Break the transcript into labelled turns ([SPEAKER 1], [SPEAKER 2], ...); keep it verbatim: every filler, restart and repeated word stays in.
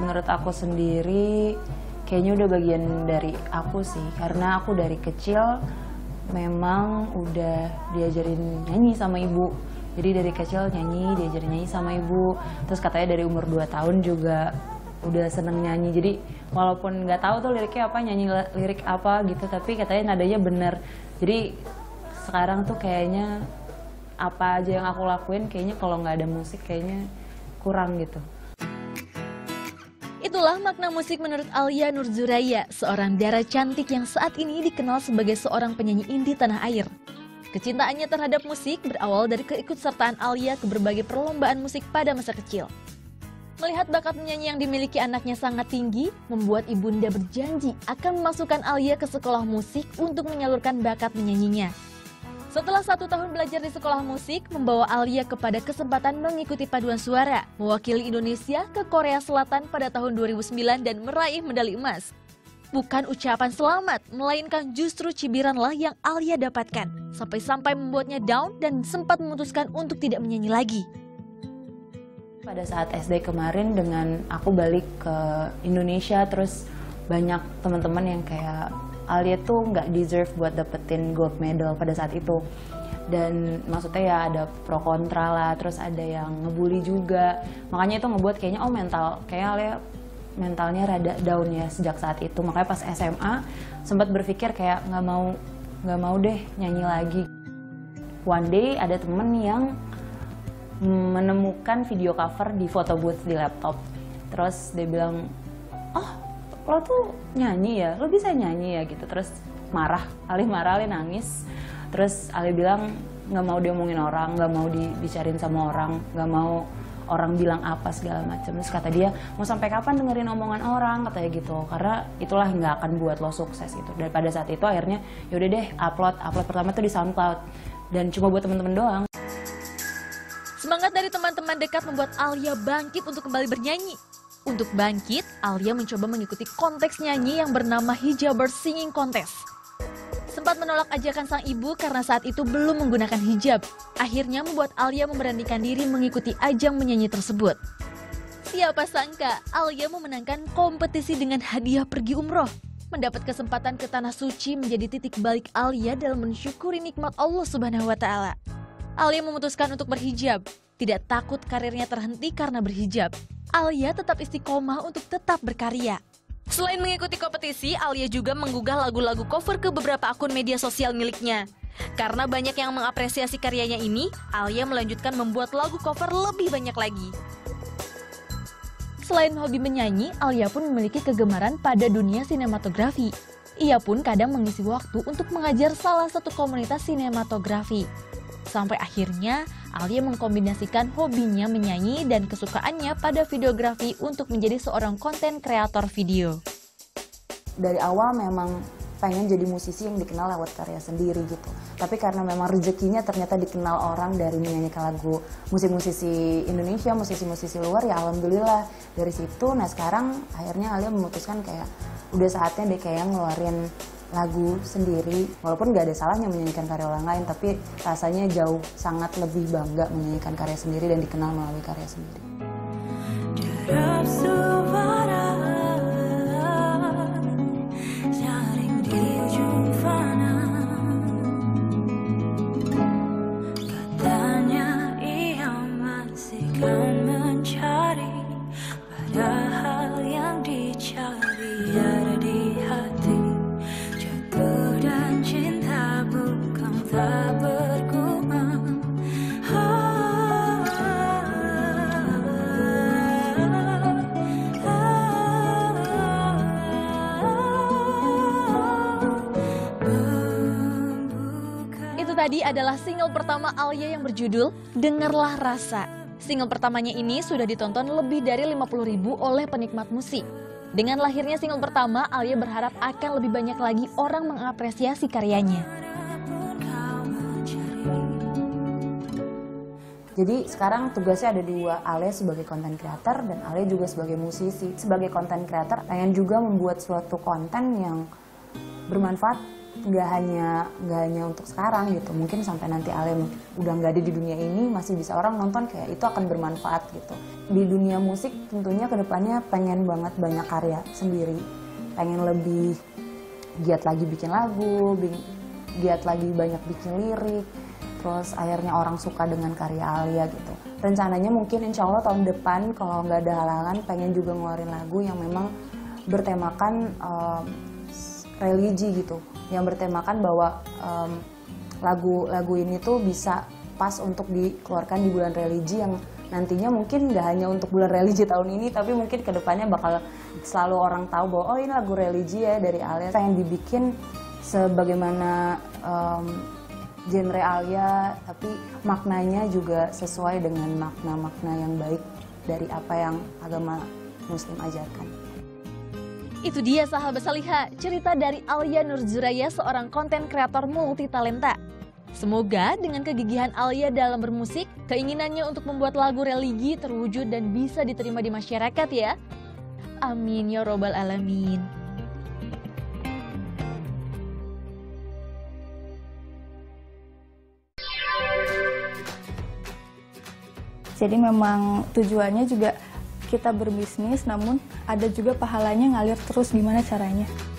[SPEAKER 1] menurut aku sendiri kayaknya udah bagian dari aku sih, karena aku dari kecil memang udah diajarin nyanyi sama ibu. Jadi dari kecil nyanyi, diajarin nyanyi sama ibu. Terus katanya dari umur dua tahun juga udah seneng nyanyi. Jadi walaupun nggak tahu tuh liriknya apa, nyanyi lirik apa gitu, tapi katanya nadanya bener. Jadi sekarang tuh kayaknya apa aja yang aku lakuin, kayaknya kalau nggak ada musik kayaknya kurang gitu.
[SPEAKER 2] Itulah makna musik menurut Alia Nurzuraya, seorang dara cantik yang saat ini dikenal sebagai seorang penyanyi indie tanah air. Kecintaannya terhadap musik berawal dari keikutsertaan Alia ke berbagai perlombaan musik pada masa kecil. Melihat bakat menyanyi yang dimiliki anaknya sangat tinggi, membuat ibunda berjanji akan memasukkan Alia ke sekolah musik untuk menyalurkan bakat menyanyinya. Setelah satu tahun belajar di sekolah musik, membawa Alia kepada kesempatan mengikuti paduan suara, mewakili Indonesia ke Korea Selatan pada tahun dua ribu sembilan dan meraih medali emas. Bukan ucapan selamat, melainkan justru cibiranlah yang Alia dapatkan, sampai-sampai membuatnya down dan sempat memutuskan untuk tidak menyanyi lagi.
[SPEAKER 1] Pada saat S D kemarin dengan aku balik ke Indonesia, terus banyak teman-teman yang kayak Alia tuh nggak deserve buat dapetin gold medal pada saat itu. Dan maksudnya ya ada pro kontra lah, terus ada yang ngebully juga. Makanya itu ngebuat kayaknya oh mental, kayak Alia mentalnya rada down ya sejak saat itu. Makanya pas S M A sempat berpikir kayak nggak mau nggak mau deh nyanyi lagi. One day ada temen yang menemukan video cover di photo booth di laptop. Terus dia bilang, oh lo tuh nyanyi ya, lo bisa nyanyi ya gitu. Terus marah, Ali marah, Ali nangis. Terus Ali bilang nggak mau diomongin orang, nggak mau dibicarain sama orang, nggak mau orang bilang apa segala macam. Terus kata dia, mau sampai kapan dengerin omongan orang, katanya gitu. Karena itulah yang nggak akan buat lo sukses gitu. Dan pada saat itu akhirnya yaudah deh upload, upload pertama tuh di SoundCloud. Dan cuma buat temen-temen doang.
[SPEAKER 2] Semangat dari teman-teman dekat membuat Alia bangkit untuk kembali bernyanyi. Untuk bangkit, Alia mencoba mengikuti kontes nyanyi yang bernama Hijabers Singing Contest. Sempat menolak ajakan sang ibu karena saat itu belum menggunakan hijab. Akhirnya membuat Alia memberanikan diri mengikuti ajang menyanyi tersebut. Siapa sangka Alia memenangkan kompetisi dengan hadiah pergi umroh. Mendapat kesempatan ke Tanah Suci menjadi titik balik Alia dalam mensyukuri nikmat Allah Subhanahu wa Ta'ala. Alia memutuskan untuk berhijab. Tidak takut karirnya terhenti karena berhijab. Alia tetap istiqomah untuk tetap berkarya. Selain mengikuti kompetisi, Alia juga menggugah lagu-lagu cover ke beberapa akun media sosial miliknya. Karena banyak yang mengapresiasi karyanya ini, Alia melanjutkan membuat lagu cover lebih banyak lagi. Selain hobi menyanyi, Alia pun memiliki kegemaran pada dunia sinematografi. Ia pun kadang mengisi waktu untuk mengajar salah satu komunitas sinematografi. Sampai akhirnya, Alia mengkombinasikan hobinya menyanyi dan kesukaannya pada videografi untuk menjadi seorang konten kreator video.
[SPEAKER 1] Dari awal memang pengen jadi musisi yang dikenal lewat karya sendiri gitu. Tapi karena memang rezekinya ternyata dikenal orang dari menyanyikan lagu musik-musisi Indonesia, musisi-musisi luar, ya alhamdulillah dari situ. Nah sekarang akhirnya Alia memutuskan kayak udah saatnya deh kayak ngeluarin lagu sendiri, walaupun gak ada salahnya menyanyikan karya orang lain, tapi rasanya jauh sangat lebih bangga menyanyikan karya sendiri dan dikenal melalui karya sendiri.
[SPEAKER 3] Katanya ia masih kan mencari, padahal yang dicari ada di hati. Dan cinta bukan tak bergumam. Ah,
[SPEAKER 2] Itu tadi adalah single pertama Alia yang berjudul Dengarlah Rasa. Single pertamanya ini sudah ditonton lebih dari lima puluh ribu oleh penikmat musik. Dengan lahirnya single pertama, Alia berharap akan lebih banyak lagi orang mengapresiasi karyanya.
[SPEAKER 1] Jadi sekarang tugasnya ada dua, Alia sebagai konten creator dan Alia juga sebagai musisi. Sebagai konten creator, pengen juga membuat suatu konten yang bermanfaat nggak hanya nggak hanya untuk sekarang gitu, mungkin sampai nanti Alia udah nggak ada di dunia ini masih bisa orang nonton, kayak itu akan bermanfaat gitu. Di dunia musik tentunya kedepannya pengen banget banyak karya sendiri, pengen lebih giat lagi bikin lagu, giat lagi banyak bikin lirik, terus akhirnya orang suka dengan karya Alia gitu. Rencananya mungkin insya Allah tahun depan kalau nggak ada halangan pengen juga ngeluarin lagu yang memang bertemakan um, religi gitu, yang bertemakan bahwa lagu-lagu um, ini tuh bisa pas untuk dikeluarkan di bulan religi yang nantinya mungkin nggak hanya untuk bulan religi tahun ini, tapi mungkin kedepannya bakal selalu orang tahu bahwa oh ini lagu religi ya dari Alia. Pengen dibikin sebagaimana um, genre Alia, tapi maknanya juga sesuai dengan makna-makna yang baik dari apa yang agama Muslim ajarkan.
[SPEAKER 2] Itu dia sahabat Saliha, cerita dari Alia Nurzuraya, seorang konten kreator multitalenta. Semoga dengan kegigihan Alia dalam bermusik, keinginannya untuk membuat lagu religi terwujud dan bisa diterima di masyarakat ya. Amin ya robbal alamin.
[SPEAKER 4] Jadi memang tujuannya juga kita berbisnis, namun ada juga pahalanya ngalir terus, gimana caranya.